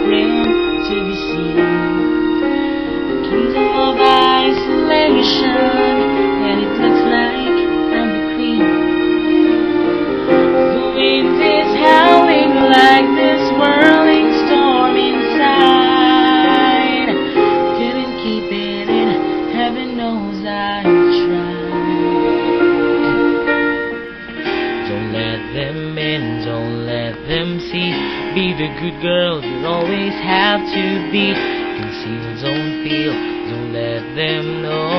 rim to be seen. A kingdom of isolation, and it looks like I'm the queen. The wind is howling like this whirling storm inside. Couldn't keep it in, heaven knows I tried. Don't let them in, don't let them see. Be the good girl you always have to be. Conceal, don't feel, don't let them know.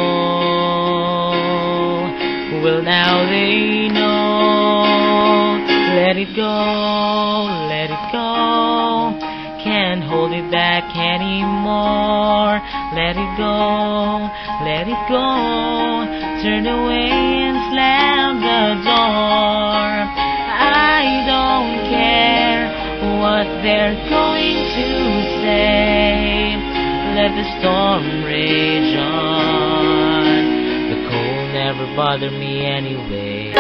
Well, now they know. Let it go, let it go. Can't hold it back anymore. Let it go, let it go. Turn away and slam the door. I don't care what they're going to say. Let the storm rage on. The cold never bothered me anyway.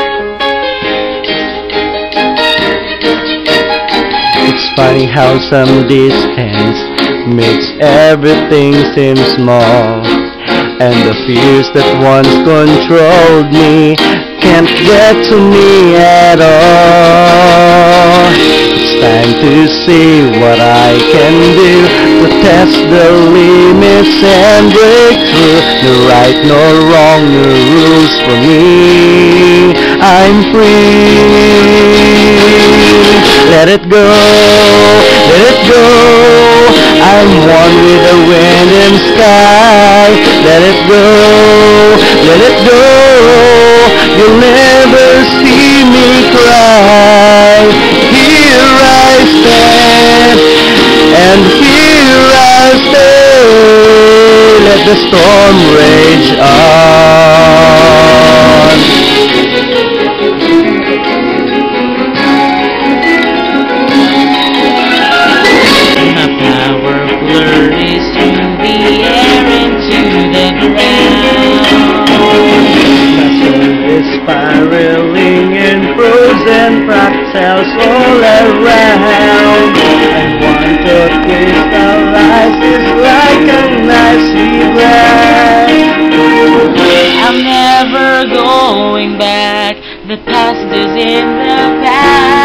It's funny how some distance makes everything seem small, and the fears that once controlled me can't get to me at all. It's time to see what I can do to test the limits and break through. No right, no wrong, no rules for me. I'm free. Let it go, let it go. I'm one with the wind and sky. Let it go, let it go. You'll never see me cry. Here I stand, and here I stay. Let the storm rage on. My power flurries through the air into the ground. My soul is spiraling in frozen fractals all around. And one to crystallize is like an icy blast. I'm never going back. The past is in the past.